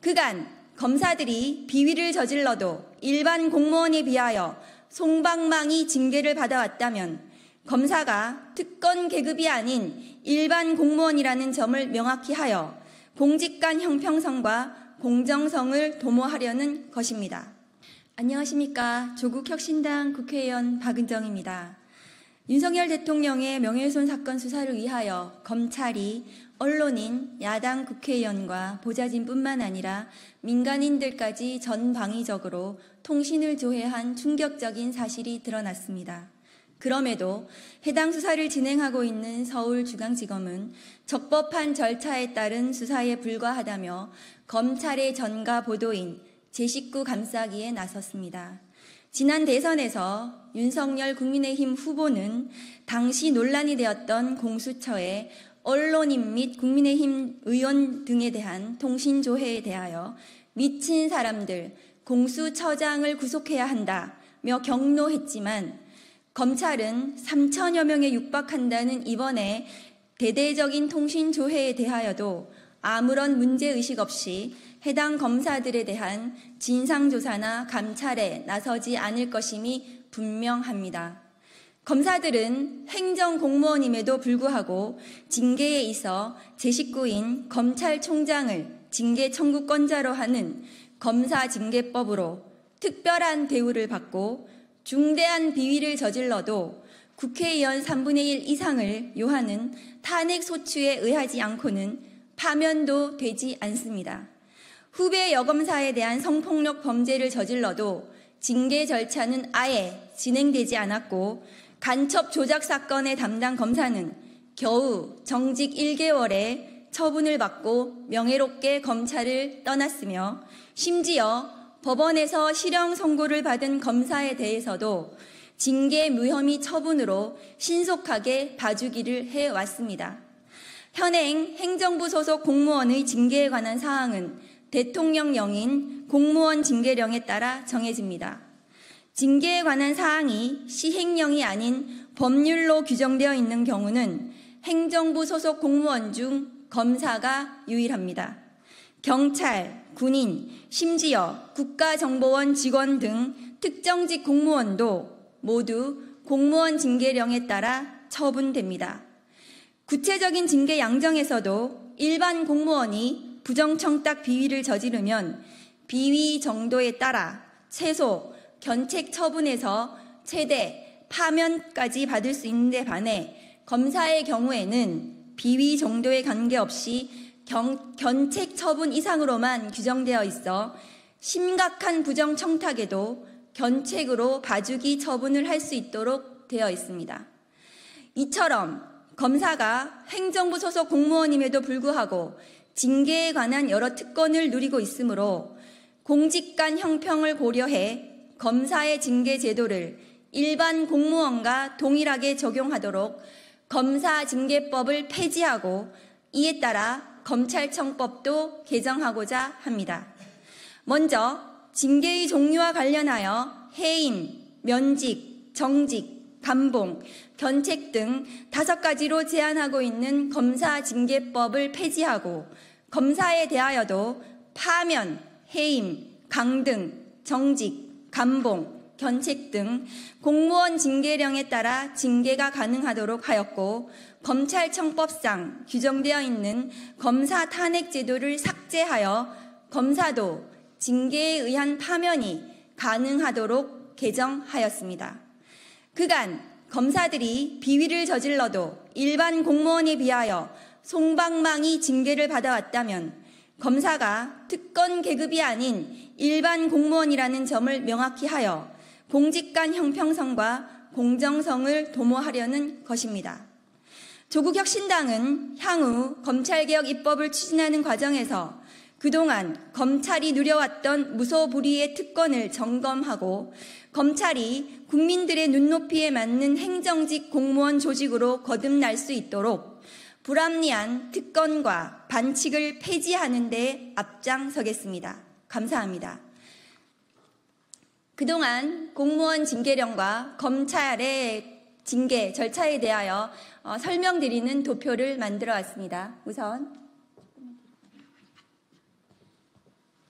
그간 검사들이 비위를 저질러도 일반 공무원에 비하여 솜방망이 징계를 받아왔다면 검사가 특권 계급이 아닌 일반 공무원이라는 점을 명확히 하여 공직간 형평성과 공정성을 도모하려는 것입니다. 안녕하십니까. 조국혁신당 국회의원 박은정입니다. 윤석열 대통령의 명예훼손 사건 수사를 위하여 검찰이 언론인, 야당 국회의원과 보좌진뿐만 아니라 민간인들까지 전방위적으로 통신을 조회한 충격적인 사실이 드러났습니다. 그럼에도 해당 수사를 진행하고 있는 서울중앙지검은 적법한 절차에 따른 수사에 불과하다며 검찰의 전가 보도인 제19 감싸기에 나섰습니다. 지난 대선에서 윤석열 국민의힘 후보는 당시 논란이 되었던 공수처에 언론인 및 국민의힘 의원 등에 대한 통신조회에 대하여 미친 사람들, 공수처장을 구속해야 한다며 경로했지만 검찰은 3천여 명에 육박한다는 이번에 대대적인 통신조회에 대하여도 아무런 문제의식 없이 해당 검사들에 대한 진상조사나 감찰에 나서지 않을 것임이 분명합니다. 검사들은 행정공무원임에도 불구하고 징계에 있어 제19인 검찰총장을 징계 청구권자로 하는 검사징계법으로 특별한 대우를 받고 중대한 비위를 저질러도 국회의원 3분의 1 이상을 요하는 탄핵소추에 의하지 않고는 파면도 되지 않습니다. 후배 여검사에 대한 성폭력 범죄를 저질러도 징계 절차는 아예 진행되지 않았고 간첩 조작 사건의 담당 검사는 겨우 정직 1개월에 처분을 받고 명예롭게 검찰을 떠났으며 심지어 법원에서 실형 선고를 받은 검사에 대해서도 징계 무혐의 처분으로 신속하게 봐주기를 해왔습니다. 현행 행정부 소속 공무원의 징계에 관한 사항은 대통령령인 공무원 징계령에 따라 정해집니다. 징계에 관한 사항이 시행령이 아닌 법률로 규정되어 있는 경우는 행정부 소속 공무원 중 검사가 유일합니다. 경찰, 군인, 심지어 국가정보원 직원 등 특정직 공무원도 모두 공무원 징계령에 따라 처분됩니다. 구체적인 징계 양정에서도 일반 공무원이 부정청탁 비위를 저지르면 비위 정도에 따라 최소 견책 처분에서 최대 파면까지 받을 수 있는데 반해 검사의 경우에는 비위 정도에 관계없이 견책 처분 이상으로만 규정되어 있어 심각한 부정청탁에도 견책으로 봐주기 처분을 할 수 있도록 되어 있습니다. 이처럼 검사가 행정부 소속 공무원임에도 불구하고 징계에 관한 여러 특권을 누리고 있으므로 공직간 형평을 고려해 검사의 징계 제도를 일반 공무원과 동일하게 적용하도록 검사징계법을 폐지하고 이에 따라 검찰청법도 개정하고자 합니다. 먼저 징계의 종류와 관련하여 해임, 면직, 정직, 감봉, 견책 등 5가지로 제한하고 있는 검사징계법을 폐지하고 검사에 대하여도 파면, 해임, 강등, 정직, 감봉, 견책 등 공무원 징계령에 따라 징계가 가능하도록 하였고 검찰청법상 규정되어 있는 검사 탄핵 제도를 삭제하여 검사도 징계에 의한 파면이 가능하도록 개정하였습니다. 그간 검사들이 비위를 저질러도 일반 공무원에 비하여 솜방망이 징계를 받아왔다면 검사가 특권 계급이 아닌 일반 공무원이라는 점을 명확히 하여 공직간 형평성과 공정성을 도모하려는 것입니다. 조국혁신당은 향후 검찰개혁 입법을 추진하는 과정에서 그동안 검찰이 누려왔던 무소불위의 특권을 점검하고 검찰이 국민들의 눈높이에 맞는 행정직 공무원 조직으로 거듭날 수 있도록 불합리한 특권과 반칙을 폐지하는 데 앞장서겠습니다. 감사합니다. 그동안 공무원 징계령과 검찰의 징계 절차에 대하여 설명드리는 도표를 만들어 왔습니다. 우선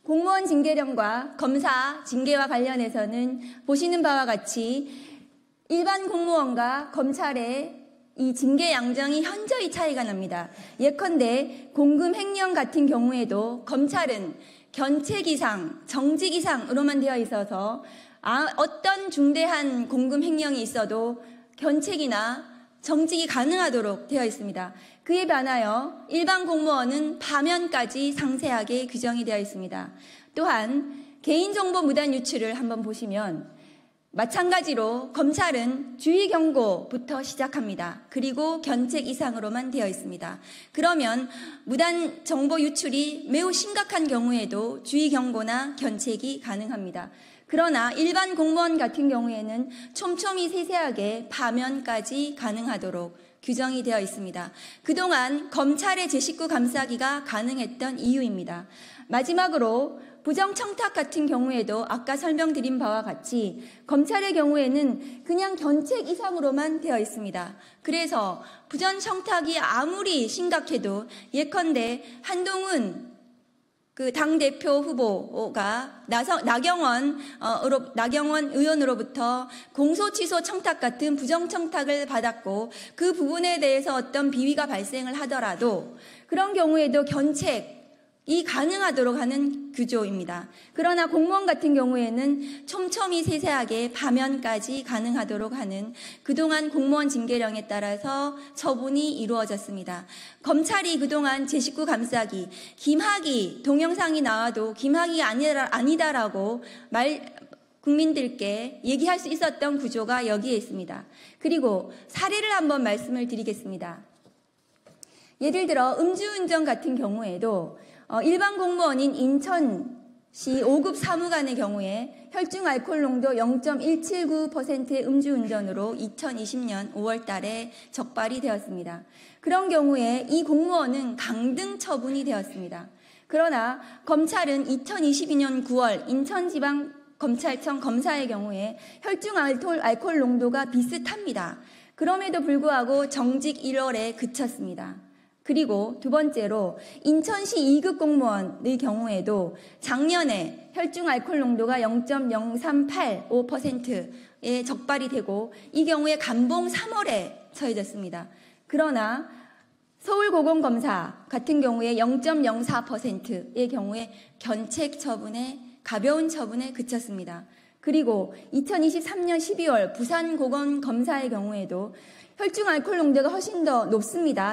공무원 징계령과 검사 징계와 관련해서는 보시는 바와 같이 일반 공무원과 검찰의 이 징계 양정이 현저히 차이가 납니다. 예컨대 공금 횡령 같은 경우에도 검찰은 견책 이상, 정직 이상으로만 되어 있어서 어떤 중대한 공금 횡령이 있어도 견책이나 정직이 가능하도록 되어 있습니다. 그에 반하여 일반 공무원은 파면까지 상세하게 규정이 되어 있습니다. 또한 개인정보 무단 유출을 한번 보시면 마찬가지로 검찰은 주의 경고부터 시작합니다. 그리고 견책 이상으로만 되어 있습니다. 그러면 무단 정보 유출이 매우 심각한 경우에도 주의 경고나 견책이 가능합니다. 그러나 일반 공무원 같은 경우에는 촘촘히 세세하게 파면까지 가능하도록 규정이 되어 있습니다. 그동안 검찰의 제19 감사기가 가능했던 이유입니다. 마지막으로 부정청탁 같은 경우에도 아까 설명드린 바와 같이 검찰의 경우에는 그냥 견책 이상으로만 되어 있습니다. 그래서 부정청탁이 아무리 심각해도 예컨대 한동훈 당대표 후보가 나경원 의원으로부터 공소취소 청탁 같은 부정청탁을 받았고 그 부분에 대해서 어떤 비위가 발생을 하더라도 그런 경우에도 견책이 가능하도록 하는 구조입니다. 그러나 공무원 같은 경우에는 촘촘히 세세하게 파면까지 가능하도록 하는 그동안 공무원 징계령에 따라서 처분이 이루어졌습니다. 검찰이 그동안 제19 감사기 김학의 동영상이 나와도 김학의가 아니다라고 국민들께 얘기할 수 있었던 구조가 여기에 있습니다. 그리고 사례를 한번 말씀을 드리겠습니다. 예를 들어 음주운전 같은 경우에도 일반 공무원인 인천시 5급 사무관의 경우에 혈중 알코올 농도 0.179%의 음주운전으로 2020년 5월 달에 적발이 되었습니다. 그런 경우에 이 공무원은 강등 처분이 되었습니다. 그러나 검찰은 2022년 9월 인천지방검찰청 검사의 경우에 혈중 알코올 농도가 비슷합니다. 그럼에도 불구하고 정직 1월에 그쳤습니다. 그리고 두 번째로 인천시 2급 공무원의 경우에도 작년에 혈중 알코올 농도가 0.0385%에 적발이 되고 이 경우에 감봉 3월에 처해졌습니다. 그러나 서울고검검사 같은 경우에 0.04%의 경우에 견책 처분에 가벼운 처분에 그쳤습니다. 그리고 2023년 12월 부산고검검사의 경우에도 혈중 알코올 농도가 훨씬 더 높습니다.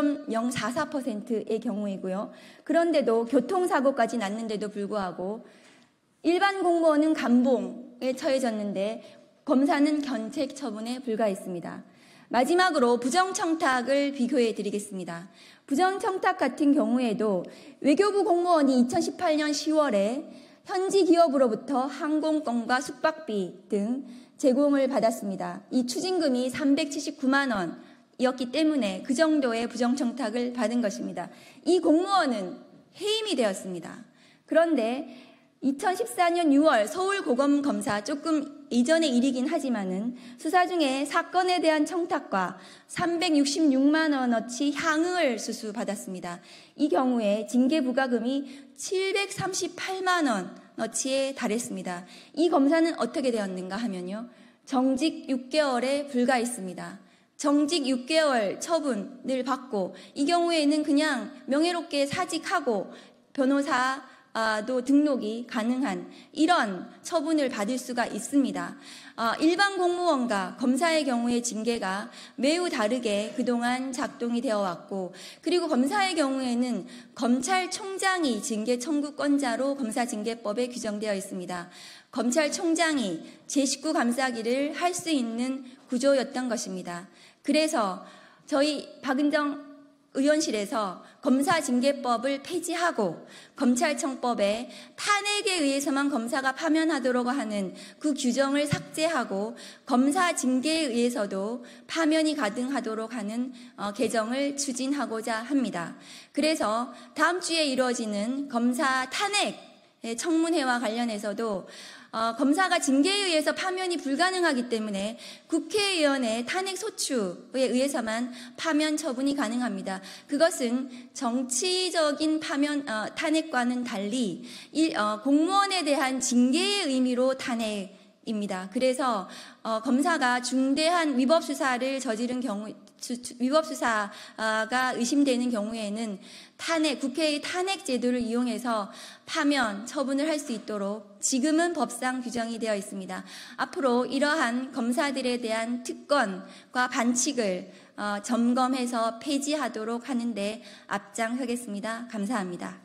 0.044%의 경우이고요. 그런데도 교통사고까지 났는데도 불구하고 일반 공무원은 감봉에 처해졌는데 검사는 견책 처분에 불과했습니다. 마지막으로 부정청탁을 비교해 드리겠습니다. 부정청탁 같은 경우에도 외교부 공무원이 2018년 10월에 현지 기업으로부터 항공권과 숙박비 등 제공을 받았습니다. 이 추징금이 379만 원이었기 때문에 그 정도의 부정청탁을 받은 것입니다. 이 공무원은 해임이 되었습니다. 그런데 2014년 6월 서울고검검사 조금 이전의 일이긴 하지만은 수사 중에 사건에 대한 청탁과 366만 원어치 향응을 수수받았습니다. 이 경우에 징계부과금이 738만 원어치에 달했습니다. 이 검사는 어떻게 되었는가 하면요. 정직 6개월에 불과했습니다. 정직 6개월 처분을 받고 이 경우에는 그냥 명예롭게 사직하고 변호사도 등록이 가능한 이런 처분을 받을 수가 있습니다. 일반 공무원과 검사의 경우의 징계가 매우 다르게 그동안 작동이 되어 왔고 그리고 검사의 경우에는 검찰총장이 징계 청구권자로 검사징계법에 규정되어 있습니다. 검찰총장이 제19 감사기를 할 수 있는 구조였던 것입니다. 그래서 저희 박은정 의원실에서 검사징계법을 폐지하고 검찰청법에 탄핵에 의해서만 검사가 파면하도록 하는 그 규정을 삭제하고 검사징계에 의해서도 파면이 가능하도록 하는 개정을 추진하고자 합니다. 그래서 다음 주에 이루어지는 검사 탄핵 청문회와 관련해서도 검사가 징계에 의해서 파면이 불가능하기 때문에 국회의원의 탄핵 소추에 의해서만 파면 처분이 가능합니다. 그것은 정치적인 탄핵과는 달리 공무원에 대한 징계의 의미로 탄핵입니다. 그래서 검사가 중대한 위법 수사를 저지른 경우, 위법 수사가 의심되는 경우에는 국회의 탄핵 제도를 이용해서 파면 처분을 할 수 있도록 지금은 법상 규정이 되어 있습니다. 앞으로 이러한 검사들에 대한 특권과 반칙을 점검해서 폐지하도록 하는데 앞장서겠습니다. 감사합니다.